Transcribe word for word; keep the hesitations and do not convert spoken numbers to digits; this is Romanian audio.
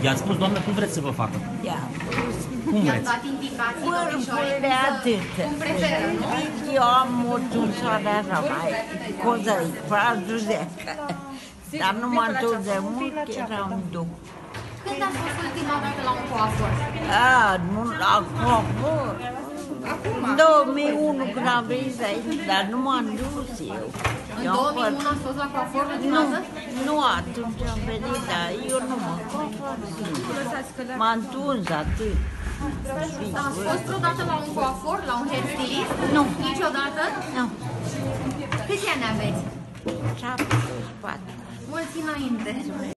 I-ați spus, doamnă, cum vreți să vă facă? Ia. Cum I-am vreți? dat indicații Pârpurile atât. cum preferă, nu? Eu am o tunsoare așa mai cozărit, frazuzecă. Dar nu mă întorc de mult, că eram duc. Când ați fost ultima dată la un coafor? A, nu la coafor. În două mii unu când am venit aici, dar nu m-am dus eu. În Eu am două mii unu fost- ați fost la coafor ultima Nu, dată? nu atunci am venit, dar eu nu mă coafor singur. M-am tuns atât. Ați fost vreodată la un coafor, la un hairstylist? Nu. Niciodată? Nu, Câți ani aveți? șaptezeci și patru. Mulți înainte.